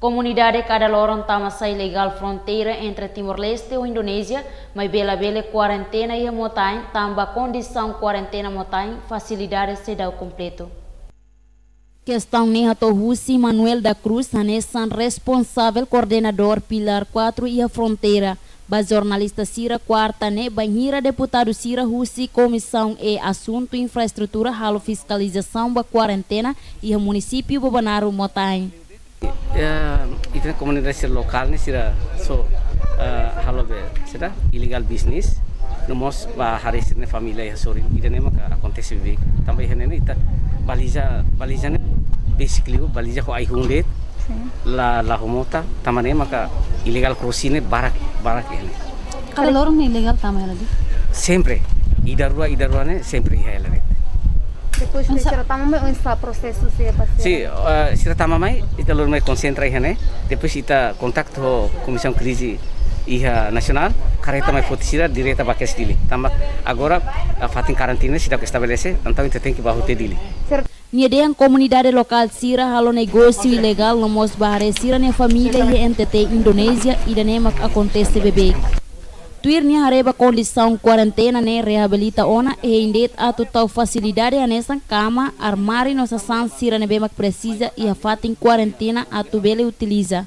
Comunidade cada lorong tamasa ilegal fronteira entre Timor-Leste e Indonésia, mas bela quarentena e motain, tamba condição quarentena motain, facilidade se dá o completo. Questão Nehato Russi Manuel da Cruz, Hanessan responsável coordenador Pilar 4 e a fronteira. Ba jornalista Sira Quarta ne banhira deputado Sira Russi comissão e assunto infraestrutura halo fiscalização ba quarentena e a município Bobanaro motain. Itu komunitas lokal ni sira so halo be sira illegal business nomos ba hari sini família ya sori idane maka acontece be também henene ita baliza ne basically baliza ko ai hundet la homota tamane maka illegal crossing barak ini kada lorong ilegal tamai lagi sempre idarua ne sempre hele. Depois de ser tamamai ou está processo se passar? Sim, se tamamai ita lor mai concentra hene depois ita contacto comissão crise iha nacional careta mai fotisira direta bakes dili tamba agora a fatin karantina sida que estabelece então ita tem que bahote dili. Nyedeang comunidade local Sira halo negócio ilegal no mos bahare Sira ne família e NTT Indonésia e danemak acontece bebê. Tuirnya hareba condição quarentena ne reabilita ona e indet a total facilidade anesan cama armário nossa san Sira ne bemak precisa e a fatin quarentena a tubele utiliza.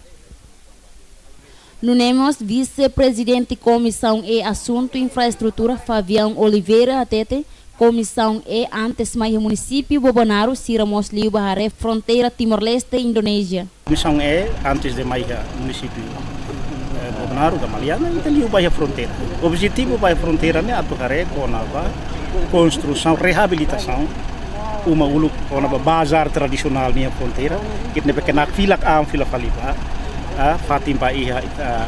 Nunemos vice-presidente comissão e assunto infraestrutura Fabião Oliveira atete comissão e antes mais município Bobanaro Sira Mosliu Bahare fronteira Timor-Leste Indonésia. Comissão e antes de mais município Bobanaro da Maliana e liu Bahia fronteira. O objetivo Bahia fronteira né atuare com a construção reabilitação uma ulu com a bazar tradicional minha fronteira que ne pequena fila faliba a Fatimba iha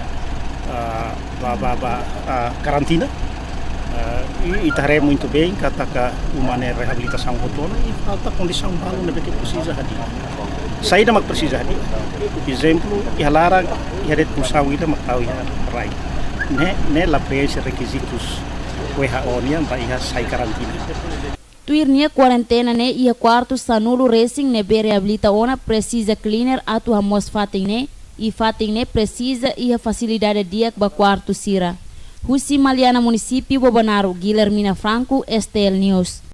karantina. E está muito bem, katakan uma reabilitação rotona e falta condição balu na que precisa hadir. Saída mak precisa hadir. Exemplo, ihalarang ihadet kusau ida mak tahu ya rai. Ne la preenche requisitos WHO nia ba iha sai karantina. Tuirnia quarentena ne ia quarto sanulo racing ne be reabilita ona precisa cleaner atu hamos fating ne precisa ia facilidade diak ba quarto Sira. Russi Maliana município Bobanaro, Guilhermina Franco, STL News.